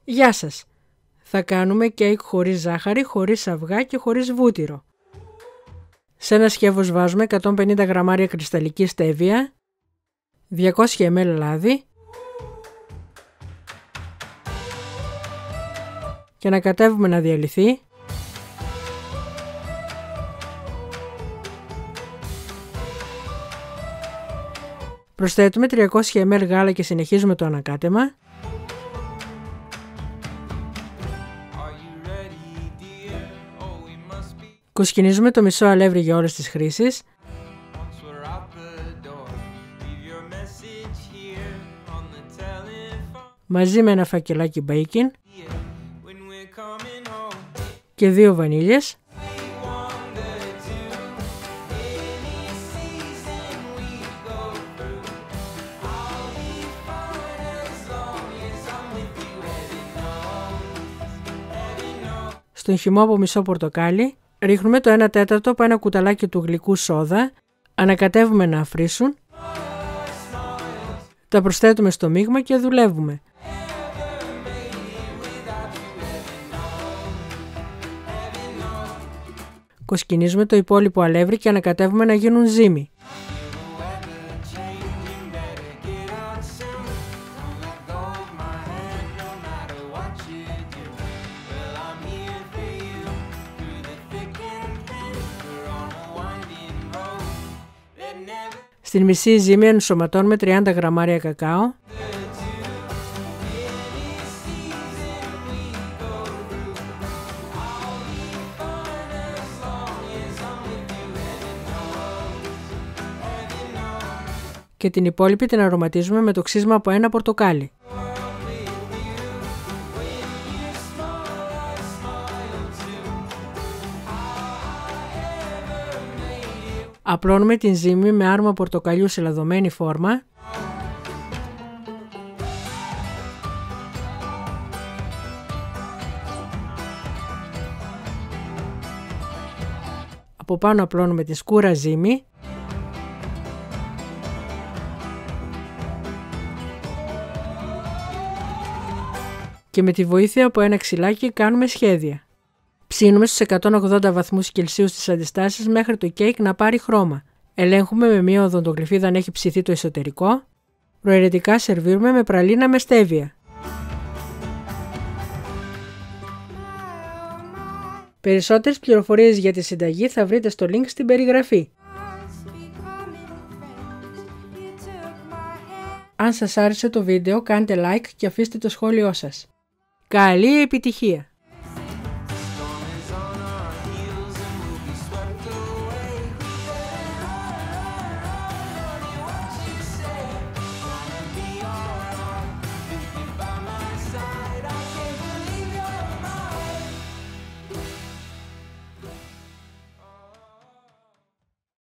Γεια σας! Θα κάνουμε κέικ χωρίς ζάχαρη, χωρίς αυγά και χωρίς βούτυρο. Σε ένα σκεύος βάζουμε 150 γραμμάρια κρυσταλλική στέβια, 200 ml λάδι και ανακατεύουμε να διαλυθεί. Προσθέτουμε 300 ml γάλα και συνεχίζουμε το ανακάτεμα. Κουσκινίζουμε το μισό αλεύρι για όλες τις χρήσεις. Μαζί με ένα φακελάκι μπέικιν και 2 βανίλιες. Στον χυμό από μισό πορτοκάλι ρίχνουμε το 1/4 από ένα κουταλάκι του γλυκού σόδα, ανακατεύουμε να αφρίσουν, τα προσθέτουμε στο μείγμα και δουλεύουμε. Κοσκινίζουμε το υπόλοιπο αλεύρι και ανακατεύουμε να γίνουν ζύμη. Στην μισή ζύμη ενσωματώνουμε 30 γραμμάρια κακάο. Και την υπόλοιπη την αρωματίζουμε με το ξύσμα από ένα πορτοκάλι. Απλώνουμε την ζύμη με άρμα πορτοκαλιού σε λαδωμένη φόρμα. Από πάνω απλώνουμε τη σκούρα ζύμη. Και με τη βοήθεια από ένα ξυλάκι κάνουμε σχέδια. Ψήνουμε στους 180 βαθμούς Κελσίου στις αντιστάσεις μέχρι το κέικ να πάρει χρώμα. Ελέγχουμε με μία οδοντογλυφίδα αν έχει ψηθεί το εσωτερικό. Προαιρετικά σερβίρουμε με πραλίνα με στέβια. Περισσότερες πληροφορίες για τη συνταγή θα βρείτε στο link στην περιγραφή. Αν σας άρεσε το βίντεο κάντε like και αφήστε το σχόλιο σας. Καλή επιτυχία!